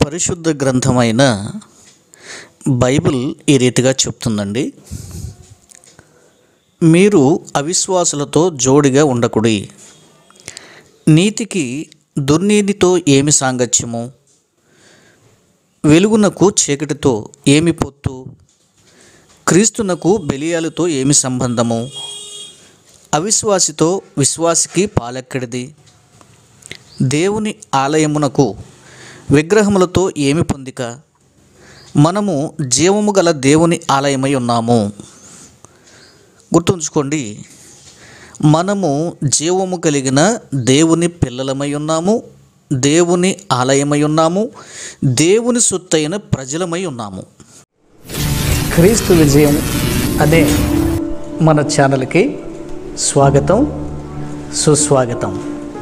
పరిశుద్ధ గ్రంథమైన బైబిల్ ఈ రీతిగా చెప్తుందండి. మీరు అవిశ్వాసులతో జోడిగా ఉండకుడి. నీతికి దుర్నీతితో ఏమి సాంగత్యము? వెలుగునకు చీకటితో ఏమి పొత్తు? క్రీస్తునకు బెలియాలతో ఏమి సంబంధము? అవిశ్వాసితో విశ్వాసికి పాలెక్కడిది? దేవుని ఆలయమునకు విగ్రహములతో ఏమి పొందిక? మనము జీవము గల దేవుని ఆలయమై ఉన్నాము. గుర్తుంచుకోండి, మనము జీవము కలిగిన దేవుని పిల్లలమై ఉన్నాము, దేవుని ఆలయమై ఉన్నాము, దేవుని సొత్తైన ప్రజలమై ఉన్నాము. క్రీస్తు విజయం అనే మన ఛానల్కి స్వాగతం, సుస్వాగతం.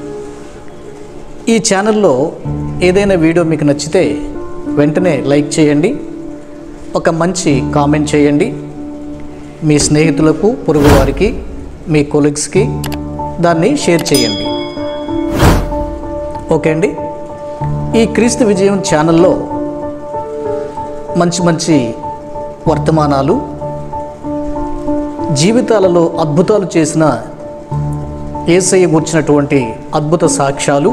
ఈ ఛానల్లో ఏదైనా వీడియో మీకు నచ్చితే వెంటనే లైక్ చేయండి, ఒక మంచి కామెంట్ చేయండి. మీ స్నేహితులకు, పొరుగు వారికి, మీ కొలీగ్స్కి దాన్ని షేర్ చేయండి. ఓకే అండి. ఈ క్రీస్తు విజయం ఛానల్లో మంచి మంచి వర్తమానాలు, జీవితాలలో అద్భుతాలు చేసిన యేసయ్య గుర్చినటువంటి అద్భుత సాక్ష్యాలు,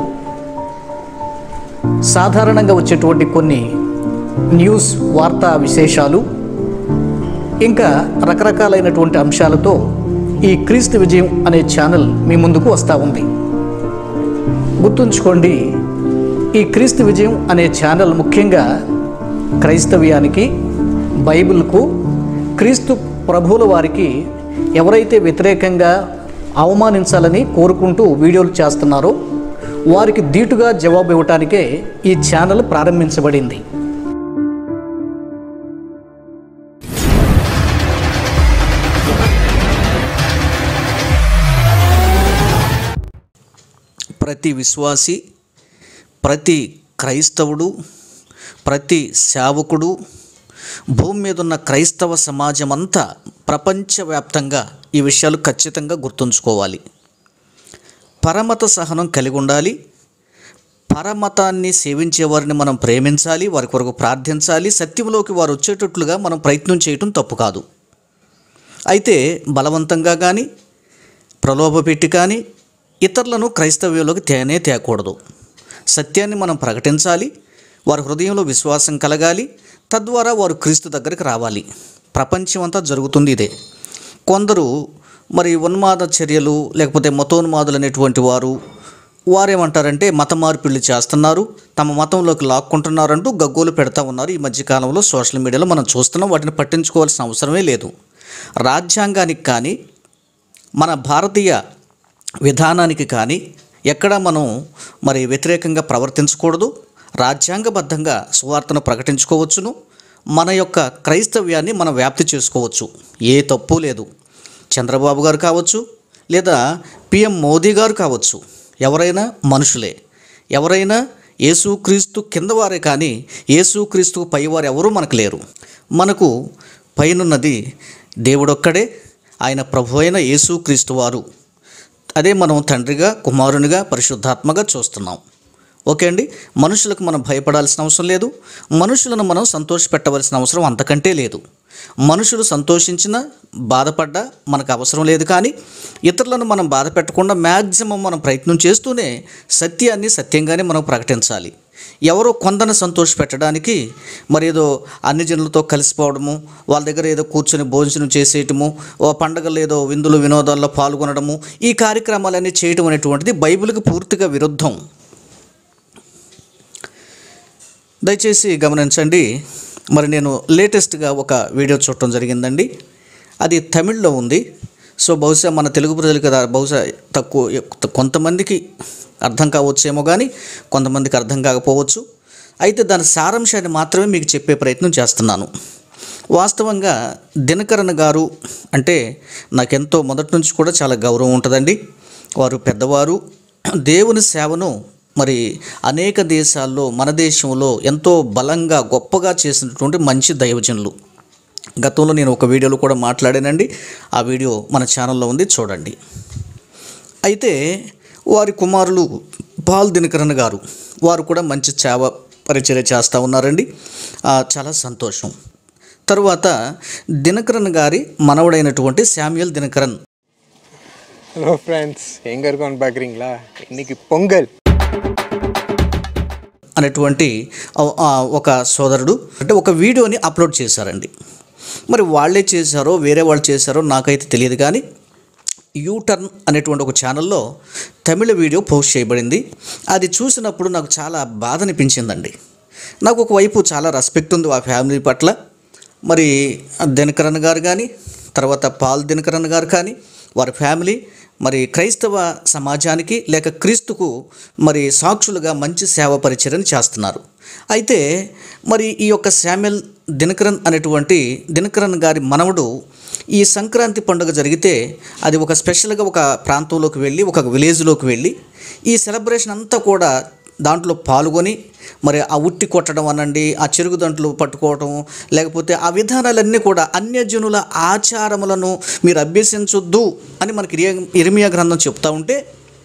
సాధారణంగా వచ్చేటువంటి కొన్ని న్యూస్ వార్తా విశేషాలు, ఇంకా రకరకాలైనటువంటి అంశాలతో ఈ క్రీస్తు విజయం అనే ఛానల్ మీ ముందుకు వస్తూ ఉంది. గుర్తుంచుకోండి, ఈ క్రీస్తు విజయం అనే ఛానల్ ముఖ్యంగా క్రైస్తవ్యానికి, బైబిల్కు, క్రీస్తు ప్రభువుల వారికి ఎవరైతే వ్యతిరేకంగా అవమానించాలని కోరుకుంటూ వీడియోలు చేస్తున్నారో వారికి ధీటుగా జవాబు ఇవ్వటానికే ఈ ఛానల్ ప్రారంభించబడింది. ప్రతి విశ్వాసి, ప్రతి క్రైస్తవుడు, ప్రతి సేవకుడు, భూమి మీద ఉన్న క్రైస్తవ సమాజం అంతా ప్రపంచవ్యాప్తంగా ఈ విషయాలు ఖచ్చితంగా గుర్తుంచుకోవాలి. పరమత సహనం కలిగి ఉండాలి. పరమతాన్ని సేవించే వారిని మనం ప్రేమించాలి, వారి కొరకు ప్రార్థించాలి. సత్యంలోకి వారు వచ్చేటట్లుగా మనం ప్రయత్నం చేయటం తప్పు కాదు. అయితే బలవంతంగా కానీ, ప్రలోభ పెట్టి కానీ ఇతరులను క్రైస్తవ్యంలోకి తేకూడదు. సత్యాన్ని మనం ప్రకటించాలి. వారి హృదయంలో విశ్వాసం కలగాలి. తద్వారా వారు క్రీస్తు దగ్గరికి రావాలి. ప్రపంచం అంతా జరుగుతుంది ఇదే. కొందరు మరి ఉన్మాద చర్యలు, లేకపోతే మతోన్మాదులు అనేటువంటి వారేమంటారంటే మత మార్పిళ్ళు చేస్తున్నారు, తమ మతంలోకి లాక్కుంటున్నారంటూ గగ్గోలు పెడతా ఉన్నారు. ఈ మధ్యకాలంలో సోషల్ మీడియాలో మనం చూస్తున్నాం. వాటిని పట్టించుకోవాల్సిన అవసరమే లేదు. రాజ్యాంగానికి కానీ, మన భారతీయ విధానానికి కానీ ఎక్కడా మనం మరి వ్యతిరేకంగా ప్రవర్తించకూడదు. రాజ్యాంగబద్ధంగా సువార్తను ప్రకటించుకోవచ్చును. మన యొక్క క్రైస్తవ్యాన్ని మనం వ్యాప్తి చేసుకోవచ్చు. ఏ తప్పు లేదు. చంద్రబాబు గారు కావచ్చు, లేదా పిఎం మోదీ గారు కావచ్చు, ఎవరైనా మనుషులే. ఎవరైనా యేసుక్రీస్తు కింద వారే కానీ యేసుక్రీస్తుకు పైవారు ఎవరూ మనకు లేరు. మనకు పైనున్నది దేవుడొక్కడే, ఆయన ప్రభు అయిన యేసుక్రీస్తు వారు. అదే మనం తండ్రిగా, కుమారునిగా, పరిశుద్ధాత్మగా చూస్తున్నాం. ఓకే అండి. మనుషులకు మనం భయపడాల్సిన అవసరం లేదు. మనుషులను మనం సంతోషపెట్టవలసిన అవసరం అంతకంటే లేదు. మనుషులు సంతోషించినా, బాధపడ్డా మనకు అవసరం లేదు. కానీ ఇతరులను మనం బాధ పెట్టకుండా మ్యాక్సిమం మనం ప్రయత్నం చేస్తూనే సత్యాన్ని సత్యంగానే మనం ప్రకటించాలి. ఎవరో కొందరిని సంతోషపెట్టడానికి మరి ఏదో అన్ని జనులతో కలిసిపోవడము, వాళ్ళ దగ్గర ఏదో కూర్చొని భోజనం చేసేయటము, ఓ పండగలు ఏదో విందులు వినోదాల్లో పాల్గొనడము, ఈ కార్యక్రమాలన్నీ చేయటం అనేటువంటిది బైబిల్కి పూర్తిగా విరుద్ధం. దయచేసి గమనించండి. మరి నేను లేటెస్ట్గా ఒక వీడియో చూడటం జరిగిందండి. అది తమిళ్లో ఉంది. సో బహుశా మన తెలుగు ప్రజలకు బహుశా కొంతమందికి అర్థం కావచ్చేమో, కానీ కొంతమందికి అర్థం కాకపోవచ్చు. అయితే దాని సారాంశాన్ని మాత్రమే మీకు చెప్పే ప్రయత్నం చేస్తున్నాను. వాస్తవంగా దినకరన్ గారు అంటే నాకెంతో మొదటి నుంచి కూడా చాలా గౌరవం ఉంటుందండి. వారు పెద్దవారు. దేవుని సేవను మరి అనేక దేశాల్లో, మన దేశంలో ఎంతో బలంగా గొప్పగా చేసినటువంటి మంచి దైవజనులు. గతంలో నేను ఒక వీడియోలో కూడా మాట్లాడానండి. ఆ వీడియో మన ఛానల్లో ఉంది, చూడండి. అయితే వారి కుమారులు పాల్ దినకరన్ గారు, వారు కూడా మంచి సేవ పరిచర్య చేస్తూ ఉన్నారండి. చాలా సంతోషం. తరువాత దినకరన్ గారి మనవడైనటువంటి శామ్యూల్ దినకరన్. ஹலோ ஃப்ரெண்ட்ஸ், எங்கே இருக்கோன்னு பார்க்குறீங்களா? இன்றைக்கி பொங்கல் అనేటువంటి ఒక సోదరుడు అంటే ఒక వీడియోని అప్లోడ్ చేశారండి. మరి వాళ్ళే చేశారో వేరే వాళ్ళు చేశారో నాకైతే తెలియదు, కానీ యూటర్న్ అనేటువంటి ఒక ఛానల్లో తమిళ వీడియో పోస్ట్ చేయబడింది. అది చూసినప్పుడు నాకు చాలా బాధ అనిపించిందండి. నాకు ఒకవైపు చాలా రెస్పెక్ట్ ఉంది ఆ ఫ్యామిలీ పట్ల. మరి దినకరన్ గారు కానీ, తర్వాత పాల్ దినకరన్ గారు కానీ, వారి ఫ్యామిలీ మరి క్రైస్తవ సమాజానికి లేక క్రీస్తుకు మరి సాక్షులుగా మంచి సేవ పరిచర్యను చేస్తున్నారు. అయితే మరి ఈ యొక్క శామ్యూల్ దినకరన్ అనేటువంటి దినకరన్ గారి మనవడు ఈ సంక్రాంతి పండుగ జరిగితే అది ఒక స్పెషల్గా ఒక ప్రాంతంలోకి వెళ్ళి ఒక విలేజ్లోకి వెళ్ళి ఈ సెలబ్రేషన్ అంతా కూడా దాంట్లో పాల్గొని మరి ఆ ఉట్టి కొట్టడం అనండి, ఆ చెరుగుదంట్లు పట్టుకోవటం, లేకపోతే ఆ విధానాలన్నీ కూడా అన్యజనుల ఆచారములను మీరు అభ్యసించొద్దు అని మనకి ఇర్మియా గ్రంథం చెప్తా ఉంటే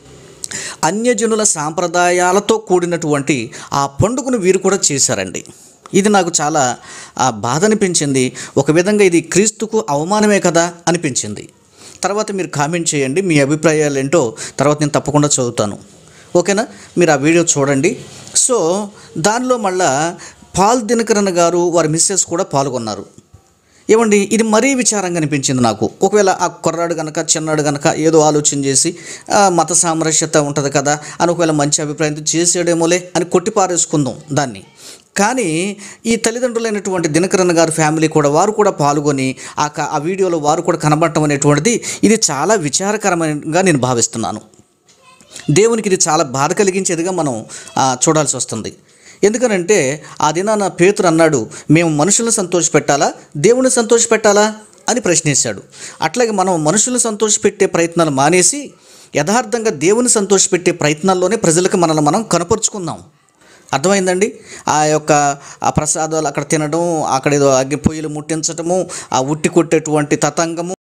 అన్యజనుల సాంప్రదాయాలతో కూడినటువంటి ఆ పండుగను వీరు కూడా చేశారండి. ఇది నాకు చాలా బాధ అనిపించింది. ఒక విధంగా ఇది క్రీస్తుకు అవమానమే కదా అనిపించింది. తర్వాత మీరు కామెంట్ చేయండి, మీ అభిప్రాయాలు ఏంటో తర్వాత నేను తప్పకుండా చదువుతాను. ఓకేనా? మీరు ఆ వీడియో చూడండి. సో దానిలో మళ్ళా పాల్ దినకరన్ గారు వారి మిస్సెస్ కూడా పాల్గొన్నారు. ఏమండి, ఇది మరీ విచారంగా అనిపించింది నాకు. ఒకవేళ ఆ కుర్రాడు కనుక చిన్నాడు కనుక ఏదో ఆలోచన చేసి మత సామరస్యత ఉంటుంది కదా అని ఒకవేళ మంచి అభిప్రాయంతో చేసేయడేమోలే అని కొట్టిపారేసుకుందాం దాన్ని. కానీ ఈ తల్లిదండ్రులైనటువంటి దినకరన్ గారు ఫ్యామిలీ కూడా వారు కూడా పాల్గొని ఆ వీడియోలో వారు కూడా కనబడటం అనేటువంటిది ఇది చాలా విచారకరంగా నేను భావిస్తున్నాను. దేవునికి ఇది చాలా బాధ కలిగించేదిగా మనం చూడాల్సి వస్తుంది. ఎందుకనంటే ఆ దినాన పేతురు అన్నాడు, మేము మనుషులను సంతోషపెట్టాలా దేవుని సంతోషపెట్టాలా అని ప్రశ్నించాడు. అట్లాగే మనం మనుషులను సంతోషపెట్టే ప్రయత్నాలు మానేసి యథార్థంగా దేవుని సంతోషపెట్టే ప్రయత్నాల్లోనే ప్రజలకు మనల్ని మనం కనపరుచుకుందాం. అర్థమైందండి? ఆ యొక్క ఆ ప్రసాదాలు అక్కడ తినడం, అక్కడ ఏదో అగ్గి పొయ్యిలు ముట్టించటము, ఆ ఉట్టి కొట్టేటువంటి తతంగము,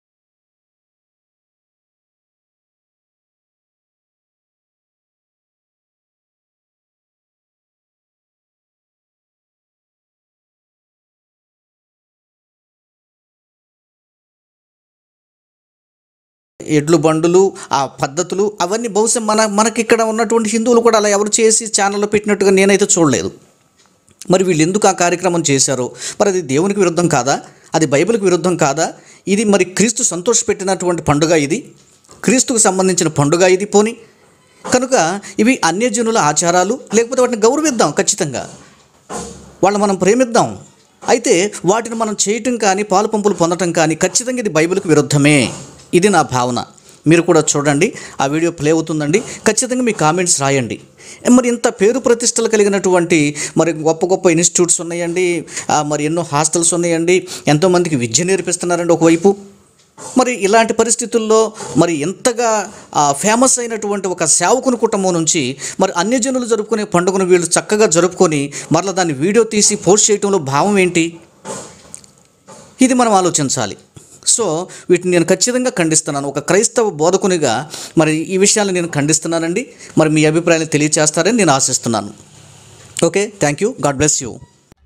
ఎడ్లు బండులు, ఆ పద్ధతులు అవన్నీ బహుశా మనకి ఇక్కడ ఉన్నటువంటి హిందువులు కూడా అలా ఎవరు చేసి ఛానల్లో పెట్టినట్టుగా నేనైతే చూడలేదు. మరి వీళ్ళు ఎందుకు ఆ కార్యక్రమం చేశారో, మరి అది దేవునికి విరుద్ధం కాదా? అది బైబిల్కి విరుద్ధం కాదా? ఇది మరి క్రీస్తు సంతోషపెట్టినటువంటి పండుగ, ఇది క్రీస్తుకు సంబంధించిన పండుగ ఇది. పోని కనుక ఇవి అన్యజనుల ఆచారాలు, లేకపోతే వాటిని గౌరవిద్దాం, ఖచ్చితంగా వాళ్ళని మనం ప్రేమిద్దాం. అయితే వాటిని మనం చేయటం కానీ పాలు పంపులు పొందటం కానీ ఖచ్చితంగా ఇది బైబిల్కి విరుద్ధమే. ఇది నా భావన. మీరు కూడా చూడండి, ఆ వీడియో ప్లే అవుతుందండి. ఖచ్చితంగా మీ కామెంట్స్ రాయండి. మరి ఇంత పేరు ప్రతిష్టలు కలిగినటువంటి మరి గొప్ప గొప్ప ఇన్స్టిట్యూట్స్ ఉన్నాయండి, మరి ఎన్నో హాస్టల్స్ ఉన్నాయండి, ఎంతోమందికి విద్య నేర్పిస్తున్నారండి ఒకవైపు. మరి ఇలాంటి పరిస్థితుల్లో మరి ఎంతగా ఫేమస్ అయినటువంటి ఒక సేవకుని కుటుంబం నుంచి మరి అన్యజనులు జరుపుకునే పండుగను వీళ్ళు చక్కగా జరుపుకొని మరలా దాన్ని వీడియో తీసి పోస్ట్ చేయడంలో భావం ఏంటి? ఇది మనం ఆలోచించాలి. సో వీటిని నేను ఖచ్చితంగా ఖండిస్తున్నాను. ఒక క్రైస్తవ బోధకునిగా మరి ఈ విషయాలు నేను ఖండిస్తున్నానండి. మరి మీ అభిప్రాయాలు తెలియచేస్తారని నేను ఆశిస్తున్నాను. Okay, thank you. God bless you.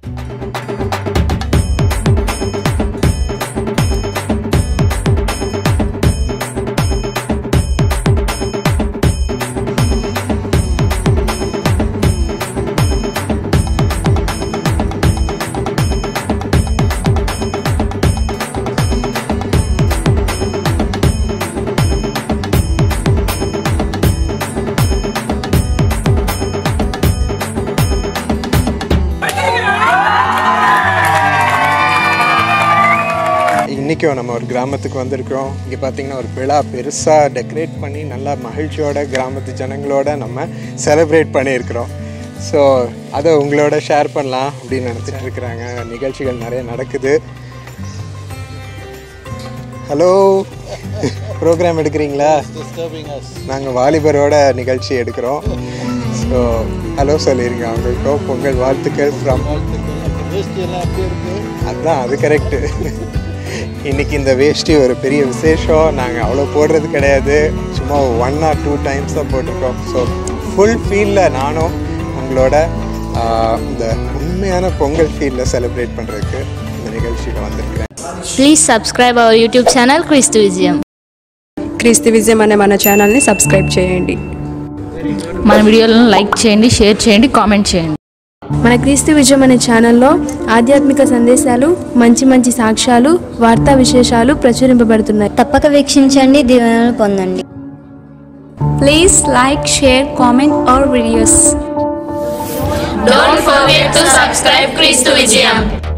இன்றைக்கும் நம்ம ஒரு கிராமத்துக்கு வந்திருக்கிறோம். இங்கே பார்த்திங்கன்னா ஒரு விழா பெருசாக டெக்கரேட் பண்ணி நல்லா மகிழ்ச்சியோட கிராமத்து ஜனங்களோட நம்ம செலிப்ரேட் பண்ணியிருக்கிறோம். ஸோ அதை உங்களோட ஷேர் பண்ணலாம் அப்படின்னு நினச்சிட்டு இருக்கிறாங்க. நிகழ்ச்சிகள் நிறைய நடக்குது. ஹலோ, ப்ரோக்ராம் எடுக்கிறீங்களா? நாங்கள் வாலிபரோட நிகழ்ச்சி எடுக்கிறோம். ஸோ ஹலோ சொல்லியிருக்கேன் அவங்களுக்கும். பொங்கல் வாழ்த்துக்கள் ஃப்ரம். அதுதான், அது கரெக்டு. இன்றைக்கி இந்த வேஷ்டி ஒரு பெரிய விசேஷம். நாங்கள் அவ்வளோ போடுறது கிடையாது, சும்மா 1 or 2 times தான் போட்டிருக்கோம். ஸோ ஃபுல் ஃபீல்டில் நானும் உங்களோட இந்த உண்மையான பொங்கல் ஃபீல்டில் செலிப்ரேட் பண்ணுறதுக்கு இந்த நிகழ்ச்சியில் வந்திருக்கிறேன். Please subscribe our YouTube channel క్రీస్తు విజయం. క్రీస్తు విజయం అనే మన ఛానల్ని సబ్స్క్రైబ్ చేయండి. మన వీడియోలను లైక్ చేయండి, షేర్ చేయండి, కామెంట్ చేయండి. మన క్రీస్తు విజయం అనే ఛానల్లో ఆధ్యాత్మిక సందేశాలు, మంచి మంచి సాక్ష్యాలు, వార్తా విశేషాలు ప్రచురింపబడుతున్నాయి. తప్పక వీక్షించండి, దీవెనలు పొందండి. Please like, share, comment our videos. Don't forget to subscribe క్రీస్తు విజయం.